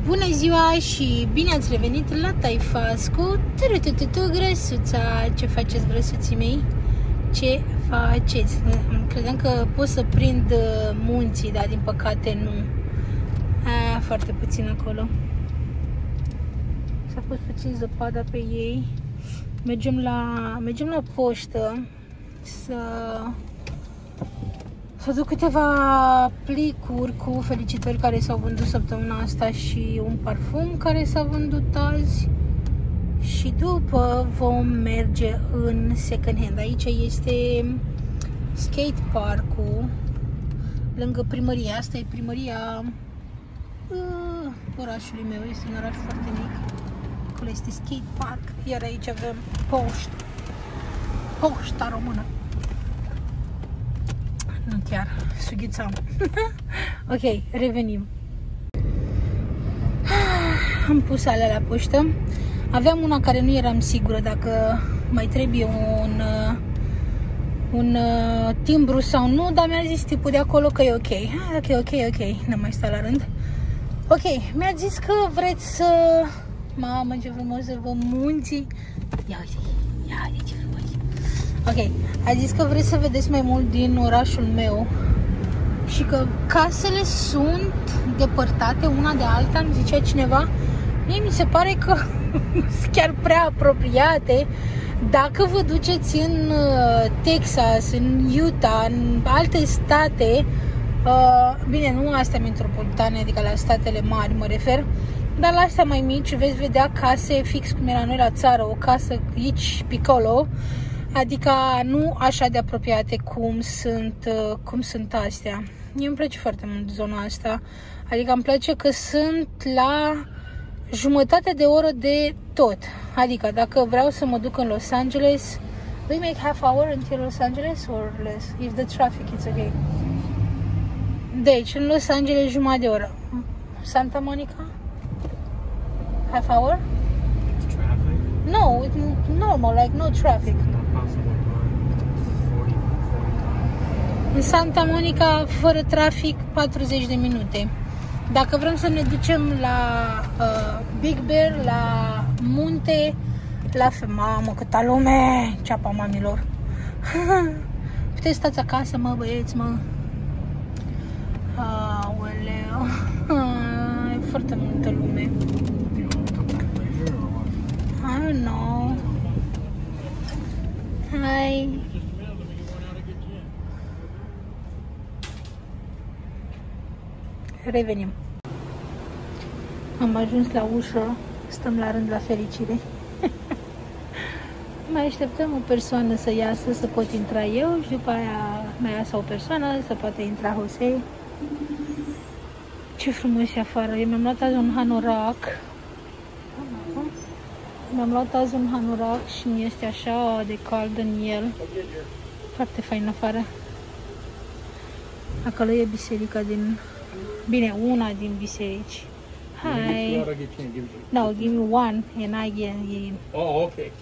Bună ziua și bine ați revenit la Taifas cu grăsuța. Ce faceți, grăsuții mei? Ce faceți? Credeam că pot să prind munții, dar din păcate nu. Foarte puțin acolo. S-a pus puțin zăpada pe ei. Mergem la poștă să duc câteva plicuri cu felicitări care s-au vândut săptămâna asta și un parfum care s-a vândut azi. Și după vom merge în second hand. Aici este skate park-ul lângă primăria. Asta e primăria orașului meu. Este un oraș foarte mic. Acolo este skate park. Iar aici avem poșta română. Nu chiar, sughițam. Ok, revenim. Am pus alea la poștă. Aveam una care nu eram sigură dacă mai trebuie un timbru sau nu, dar mi-a zis tipul de acolo că e ok. Ok, n-am mai stat la rând. Ok, mi-a zis că vreți să... Mamă, ce frumos să vă munții. Ia uite ce frumos. Ok, a zis că vreți să vedeți mai mult din orașul meu și că casele sunt depărtate una de alta, îmi zicea cineva. Mie mi se pare că sunt chiar prea apropiate. Dacă vă duceți în Texas, în Utah, în alte state, bine, nu astea metropolitane, adică la statele mari mă refer, dar la astea mai mici veți vedea case fix cum era noi la țară, o casă aici, picolo, adică nu așa de apropiate cum sunt astea. Mie îmi place foarte mult zona asta, adică îmi place că sunt la jumătate de oră de tot. Adică dacă vreau să mă duc în Los Angeles, we make half hour until Los Angeles or less? If the traffic is okay. Deci, în Los Angeles jumătate de oră. Santa Monica? Half hour? Traffic? No, it's normal, like no traffic. În Santa Monica, fără trafic, 40 de minute. Dacă vrem să ne ducem la Big Bear, la munte, la mamă, câta lume, ceapa mamilor. Puteți stați acasă, mă, băieți, mă. Aoleu. E foarte multă lume. I don't know. Hai. Revenim. Am ajuns la ușă, stăm la rând la fericire. Mai așteptăm o persoană să iasă, să pot intra eu și după aia mai iasă o persoană, să poate intra Jose. Ce frumos e afară. Eu mi-am luat azi un hanorac. Și mi este așa de cald în el. Foarte fain afară. Acolo e biserica din... Bine, una din biserici. Hi. No, give me one and I give him. Oh, okay.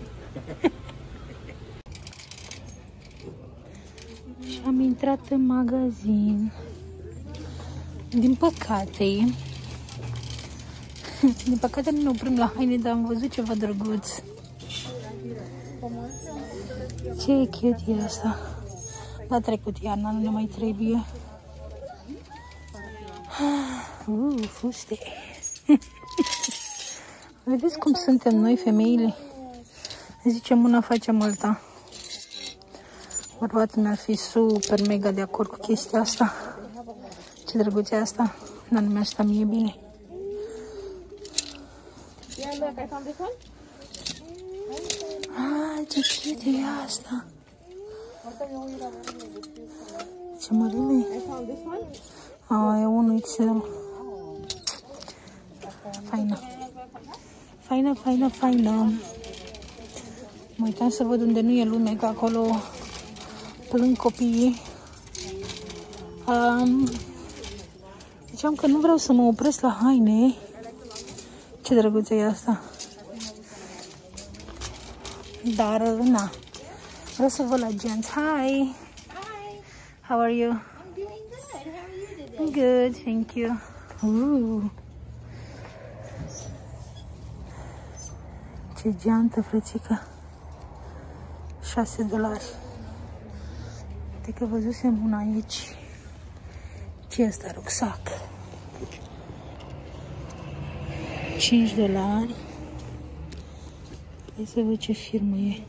Și am intrat în magazin. Din păcate nu ne oprim la haine, dar am văzut ceva drăguț. Ce cute e asta. N-a trecut iarna, nu ne mai trebuie. Fuste. Vedeți cum suntem noi, femeile? Zicem una, facem alta. Bărbatul mi-ar fi super mega de acord cu chestia asta. Ce drăguț e asta. Dar nu mi-a stat mie bine. Ce cute e asta. Ce mărime. E 1XL. Faină. Mă uitam să văd unde nu e lume, că acolo plâng copiii. Ziceam că nu vreau să mă opresc la haine. Ce drăguță e asta. Dar, na. Vreau să văd la genți. Hi! How are you? I'm doing good. How are you today? Good, thank you. Ce geantă, frățică. 6 dolari. De că văzusem una aici. Ce ăsta, rucsac? 5 dolari. Hai să văd ce firmă e.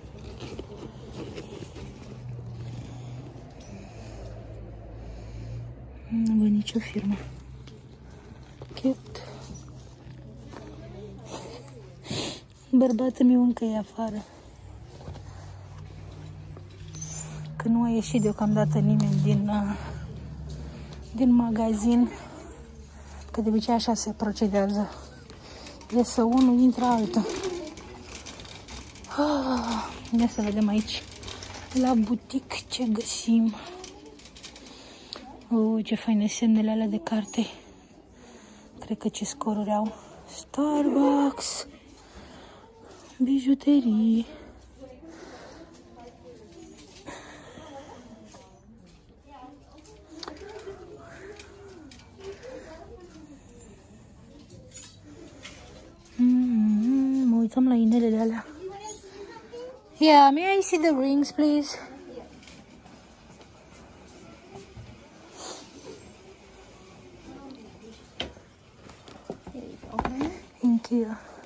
Nu văd nicio firmă. Cute. Bărbatul meu încă e afară. Că nu a ieșit deocamdată nimeni din magazin. Că de obicei așa se procedează. Iesă unul, intră altul. Ia să vedem aici. La butic ce găsim. Ce faine semnele alea de carte. Cred că ce scoruri au. Starbucks. Bijuterii. Mă uităm la inelele alea. Yeah, may I see the rings, please? Thank you.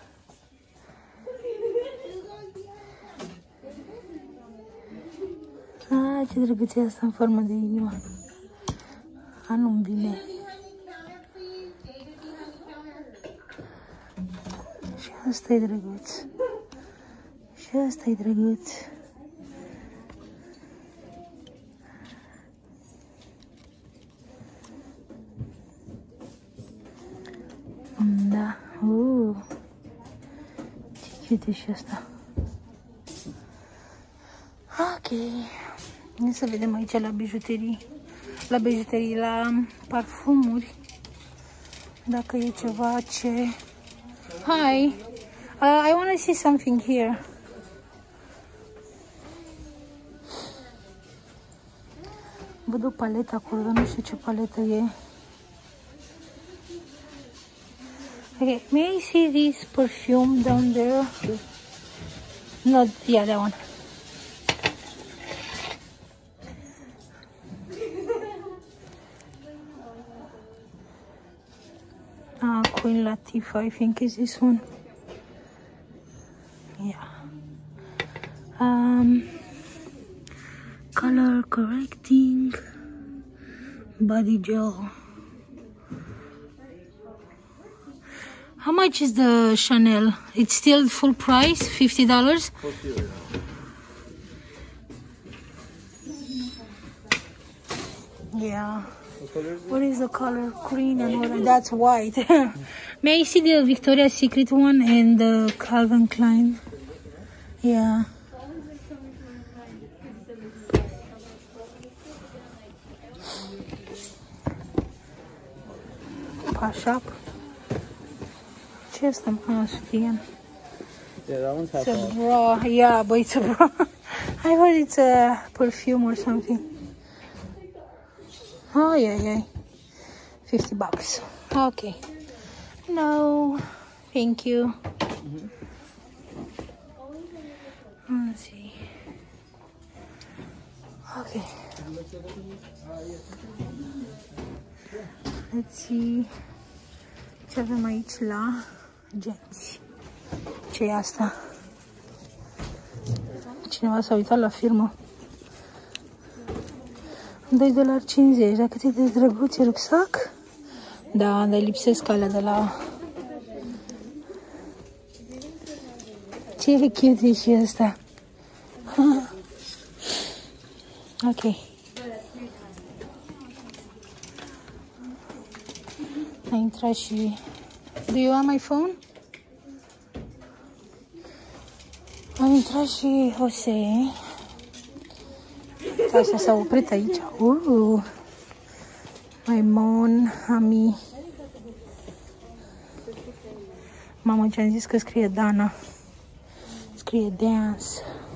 Ce drăguț e asta în formă de inimă. Nu-mi vine. Și asta e drăguț. Și asta e drăguț. Da. Ce cute și asta. Ok. Hai să vedem aici la bijuterii. La bijuterii, la parfumuri. Dacă e ceva ce... Hi! I want to see something here. Văd o paletă acolo, dar nu știu ce paletă e. Okay, may I see this perfume down there? Not, yeah, that one. Queen Latifah, I think is this one. Yeah. Color correcting body gel. How much is the Chanel? It's still full price, $50? Yeah. What is the color? Green and what? That's white. May I see the Victoria's Secret one and the Calvin Klein? Yeah. Pass up. Just a skin. Yeah, that one's half It's a off. bra. Yeah, but it's a bra. I thought it's a perfume or something. Oh yeah. $50. Okay. No, thank you. Let's see. Okay. Let's see. Ce avem aici la genți. Ce e asta? Cineva s-a uitat la firmă. $2,50. Dar cât e de drăguț, e rucsac? Da, dar lipsesc alea de la... Ce e cute și ăsta? Ok. A intrat și... Do you want my phone? A intrat și Jose. Asta s-a oprit aici. Maimon, Ami. Mamă, ce-am zis că scrie Dana. Scrie Dance.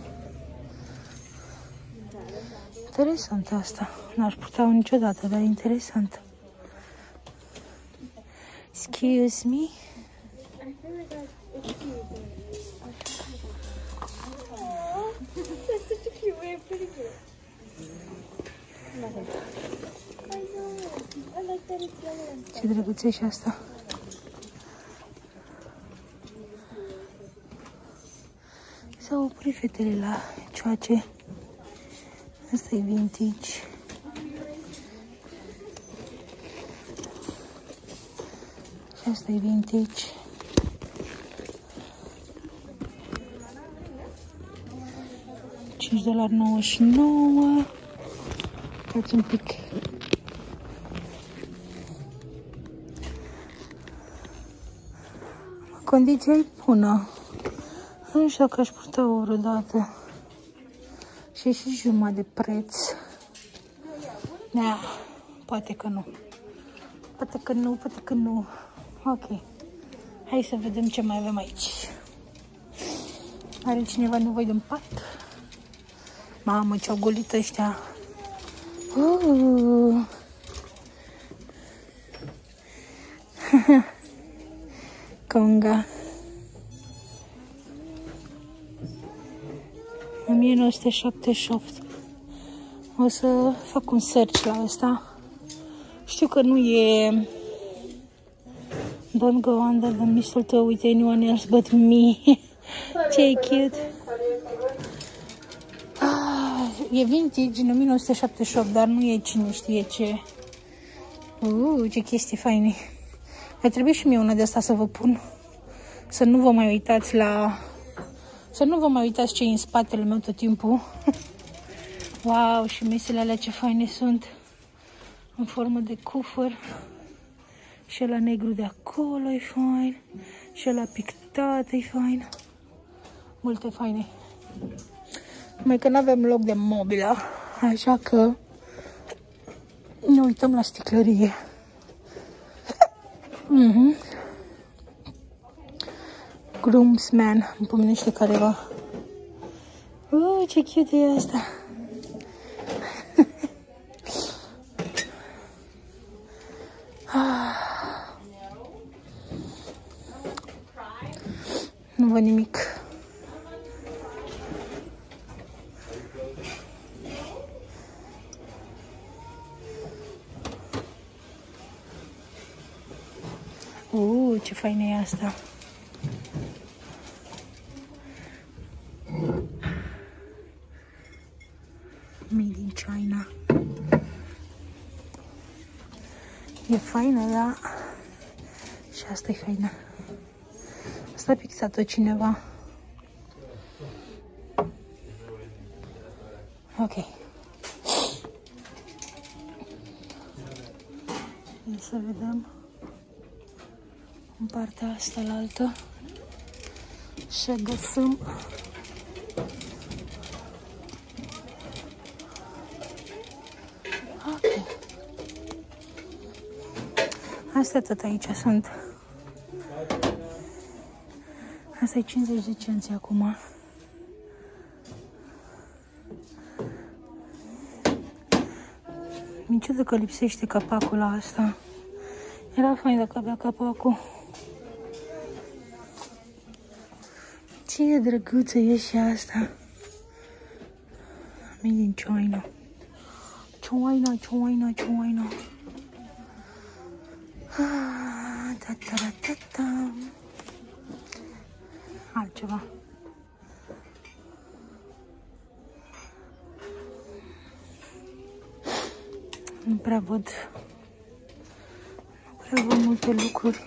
Interesant asta. N-aș putea niciodată, dar interesant. Excuse me. That's such a cute way of putting it. I know. I like that it's yellow and Ce drăguț e și asta. S-au oprit fetele la cioace. Asta e vintage. Și asta e vintage. $5,99. Uitați un pic. Condiția e bună. Nu știu dacă aș purta-o vreodată. Și e și jumătate de preț. Da, poate că nu. Poate că nu, poate că nu. Ok. Hai să vedem ce mai avem aici. Are cineva nevoie de un pat? Mamă, ce-au golit ăștia. Conga. 1978. O să fac un search la asta. Știu că nu e Don't go under the mistletoe with anyone else but me. Ce cute. E vintage în 1978, dar nu e cine știe ce. Ce chestii faine. Ar trebui și mie una de asta să vă pun. Să nu vă mai uitați la... Să nu vă mai uitați ce e în spatele meu tot timpul. Wow, și mesele alea ce faine sunt. În formă de cufăr. Și ăla negru de acolo e fain. Și ăla pictat e fain. Multe faine. Numai că nu avem loc de mobilă. Așa că ne uităm la sticlărie. Groomsman. Îmi pomenește careva. Ce cute e asta. Nu văd nimic. Ce faină e asta. Made in China. E faină, da? Și asta e faină. Asta a pixat-o cineva. Ok. Să vedem în partea asta la altă și găsim ok. Astea tot aici sunt. Asta e 50 de cenți acum. Mi-e ciudă că lipsește capacul la asta. Era fain dacă avea capacul. Ce drăguță e și asta. Made in China. China, China, China. Altceva. Nu prea văd. Nu prea văd multe lucruri.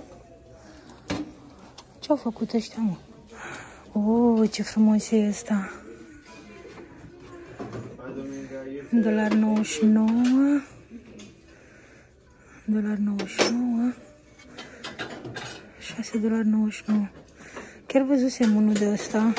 Ce-au făcut ăștia, mă? Ce frumos e ăsta. $1,99. $1,99. $6,99. Chiar văzusem unul de ăsta.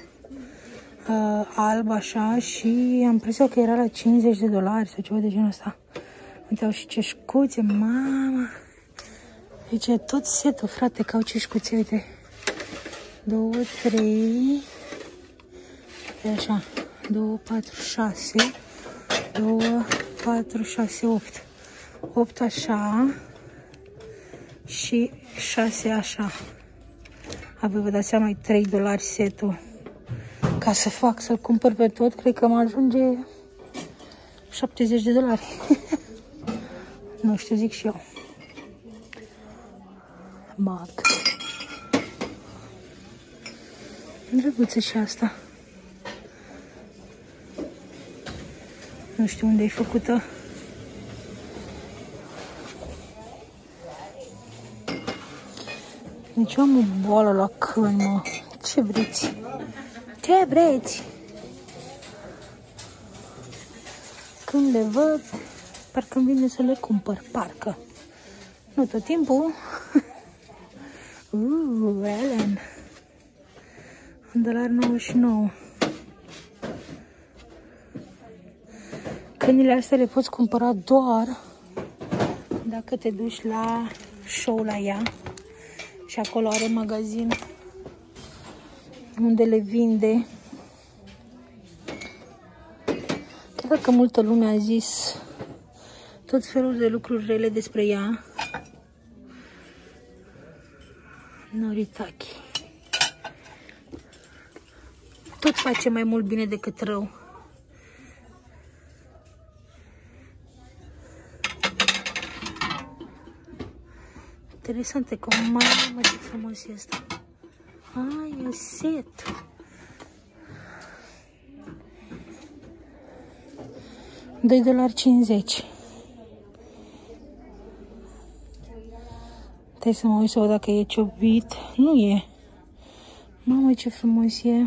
Alb așa și am impresia că era la $50 sau ceva de genul ăsta. Uite, au și ceșcuțe, mama. Deci e tot setul, frate, că au ceșcuțe, uite. 2, 3, e așa, 2, 4, 6, 2, 4, 6, 8. 8 așa și 6 așa. Apoi vă dați seama, e $3 setul. Ca să-l cumpăr pe tot, cred că mă ajunge $70. Nu știu, zic și eu. Mag. Drăguță și asta. Nu știu unde e făcută. Deci eu am o boală la câini, mă. Ce vreți? Ce vreți? Când le văd, parcă îmi vine să le cumpăr, parcă. Nu tot timpul. Ellen. $1.99. Câinile astea le poți cumpăra doar dacă te duci la show la ea. Și acolo are magazin unde le vinde. Chiar dacă multă lume a zis tot felul de lucruri rele despre ea, Noritaki tot face mai mult bine decât rău. Interesante, cum mamă, ce frumos este. Ai, e set. $2.50. Trebuie să mă uit să văd dacă e ciobit. Nu e. Mamă, ce frumos e.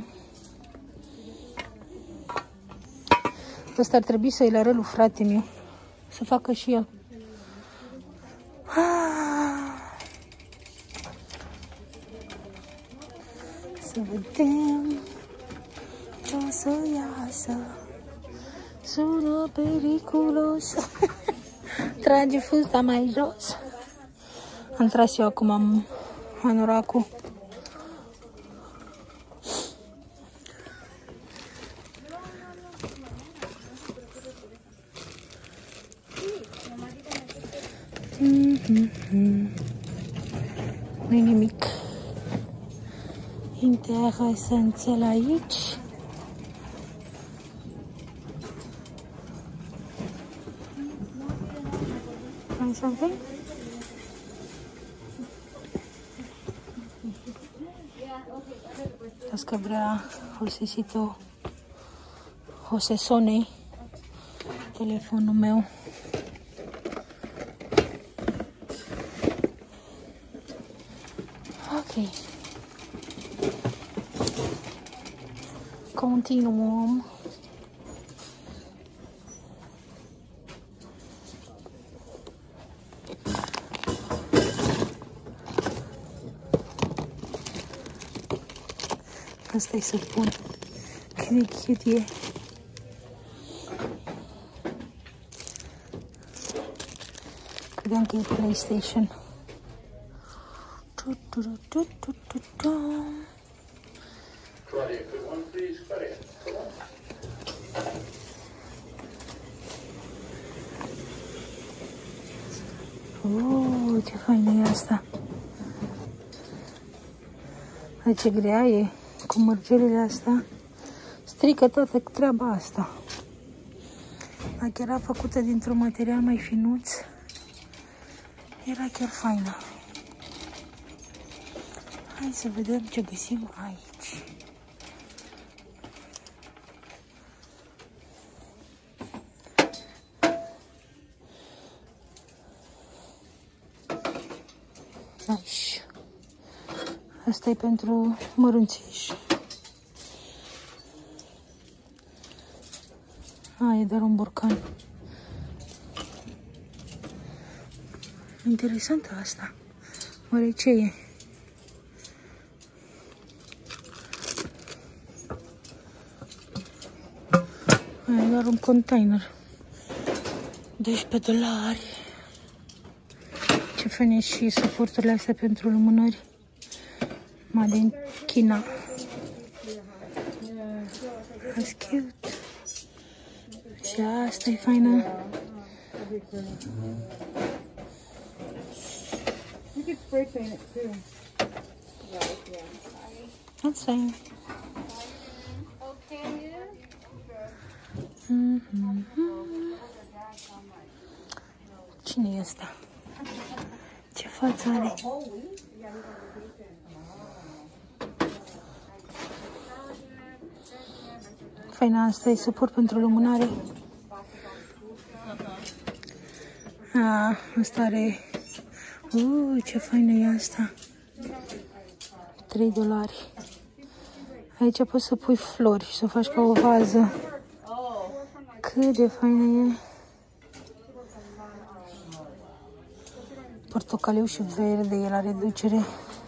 Ăsta ar trebui să-i arăt lui frate meu. Să facă și el. Să vedem ce o să iasă. Sună periculos. Trage fusta mai jos. Am tras eu acum anoracul. Nu-i nimic interesanțel aici. Find something? Las că vrea o să sune telefonul meu. Ok. Continuăm. Asta-i să pun. Cât de cute e. Credeam că e PlayStation. Claudia, could one please? Claudia, come on. Ce faină e asta. Hai, ce grea e cu mărgelele astea. Strică toată treaba asta. Dacă era făcută dintr-un material mai finuț, era chiar faină. Hai să vedem ce găsim aici. Aici. Asta e pentru mărunțiși. E doar un borcan. Interesantă asta. Oare ce e? E doar un container. $12. Ce faine și suporturile astea pentru lumânări. Made in China. That's cute. Și asta e faină. That's fine. Cine e ăsta? Ce față are? Faina asta e suport pentru lumânare. Asta are... ce faină e asta. $3. Aici poți să pui flori și să faci ca o vază. Cât de faină e. Portocaliu și verde e la reducere.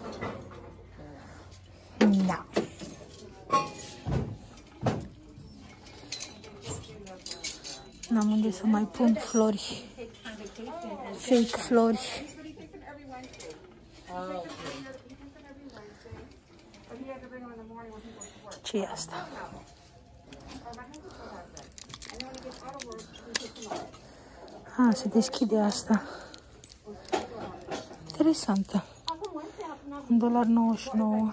Da. N-am unde să mai pun flori. Fake flori. Ce e asta? Se deschide asta. Interesantă. $1.99.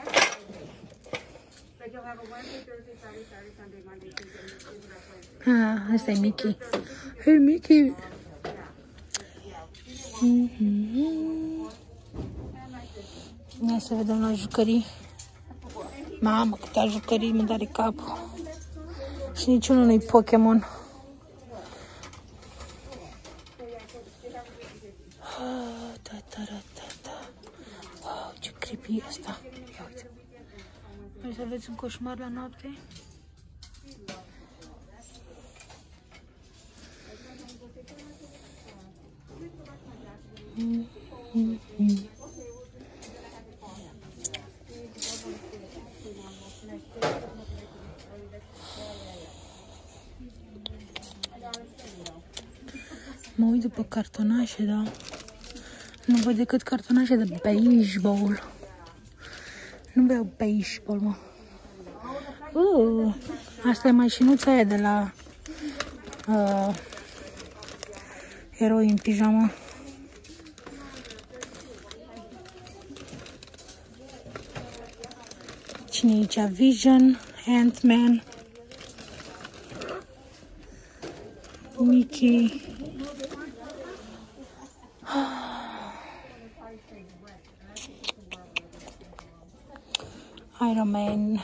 Asta e Mickey. Hey, Mickey! Ia să vedem la jucării. Mamă, câtea jucării, mi dare capul. Și niciunul nu-i Pokémon. Wow, ce creepy e asta. Ia uite. Vrei să aveți un coșmar la noapte? Mă uit după cartonașe, da? Nu văd decât cartonașe de baseball. Nu vreau baseball, mă. Asta e mașinuța aia de la Eroi în pijama. Cine e aici? Vision, Ant-Man, Mickey. Iron Man.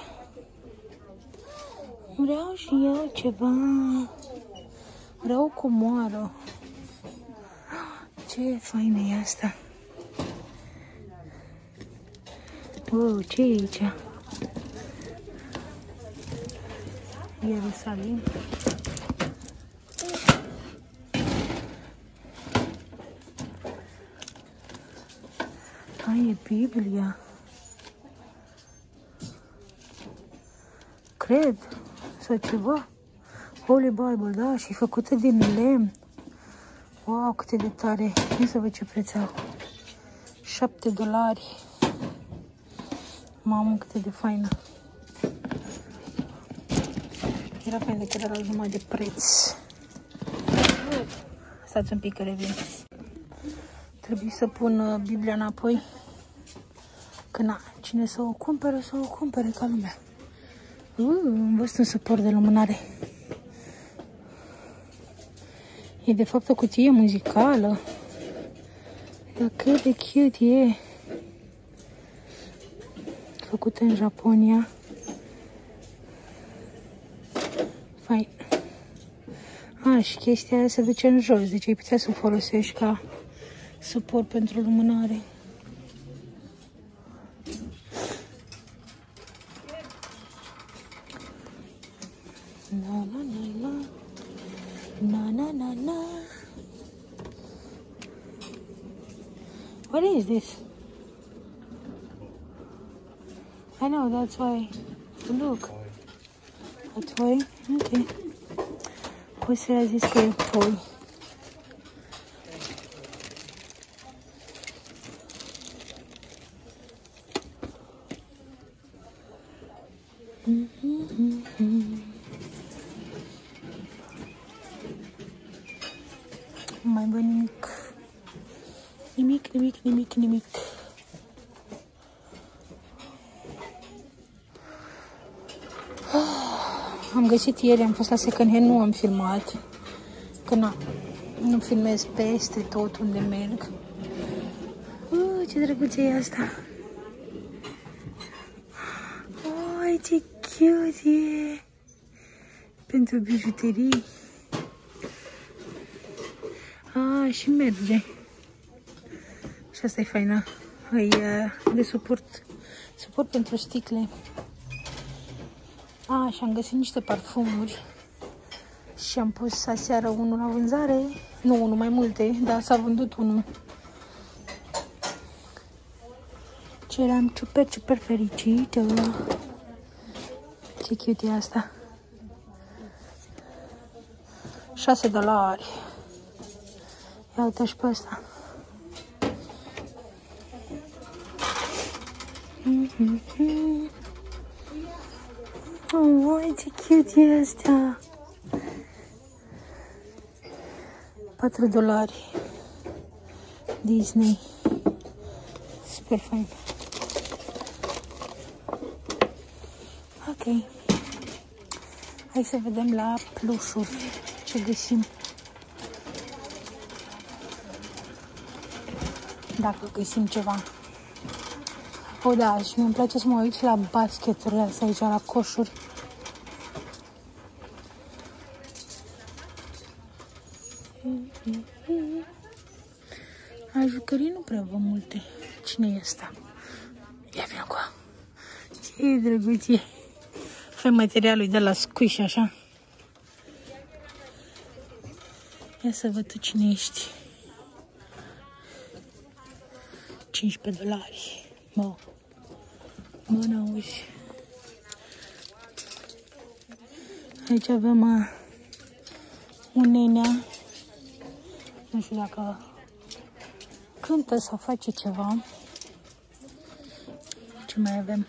Vreau și eu ceva. Vreau o comoară. Ce faină e asta. Ce e aici? Ierusalim. E Biblia. Cred. Sau ceva. Holy Bible, da, și făcută din lemn. Wow, cât de tare. Ia să văd ce preț au. $7. Mamă, cât de faină. Era fain de că era la jumătate de preț. Stați un pic că revin. Trebuie să pun Biblia înapoi. Că na, cine să o cumpere ca lumea. Am văzut un suport de lumânare. E de fapt o cutie muzicală. Dar cât de cute e. Făcută în Japonia. Fain. Și chestia aia se duce în jos. Deci ai putea să o folosești ca suport pentru lumânare. Na. What is this? I know, that's why. Look. A toy? Okay. Poți să-i zis că e toy. Mai bă nimic. Nimic. am găsit ieri, am fost la second hand, nu am filmat. Că nu filmez peste tot unde merg. Ce drăguț e asta! Oi, ce cute e! Pentru bijuterii. Și merge. Și asta e faină. E de suport pentru sticle. Și am găsit niște parfumuri. Și am pus aseară unul la vânzare. Nu unul, mai multe, dar s-a vândut unul. Ce eram super fericită. Ce cute e asta. $6. Ia uite și pe asta. Oh, ce cute e asta. $4. Disney. Super fain. Ok. Hai să vedem la plușuri ce găsim. Dacă găsim ceva. Da, și mi-mi place să mă uit la basketurile astea aici, la coșuri. A jucării nu prea văd multe. Cine e ăsta? Ia vină cu a. Ce drăguț e. Fă materialul de la Squish, așa. Ia să văd tu cine ești. $15. Bă, n-auzi. Aici avem un nenea. Nu știu dacă cântă sau face ceva. Ce mai avem?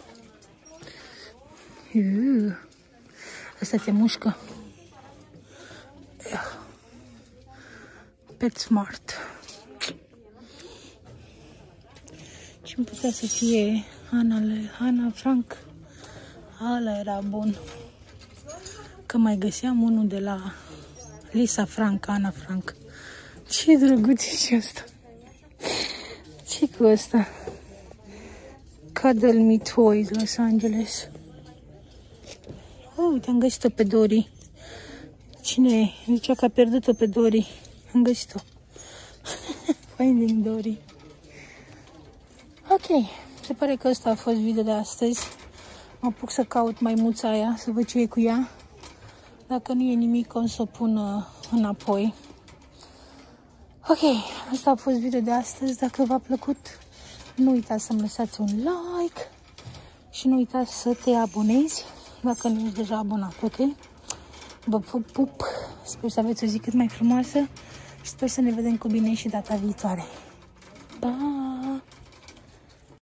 Asta te mușcă. PetSmart. Ce-mi putea să fie Ana Frank? Ala era bun. Că mai găseam unul de la Lisa Frank, Ana Frank. Ce drăguț e și asta. Ce cu asta? Cuddle Me Toys, Los Angeles. Uite, am găsit-o pe Dori. Cine e? Zicea că a pierdut-o pe Dori. Am găsit-o. Finding Dory. Ok, se pare că ăsta a fost video de astăzi. Mă apuc să caut maimuța aia, să văd ce e cu ea. Dacă nu e nimic, o să o pun înapoi. Ok, asta a fost video de astăzi. Dacă v-a plăcut, nu uitați să-mi lăsați un like și nu uitați să te abonezi dacă nu ești deja abonat, ok? Vă pup, sper să aveți o zi cât mai frumoasă și sper să ne vedem cu bine și data viitoare. Bye!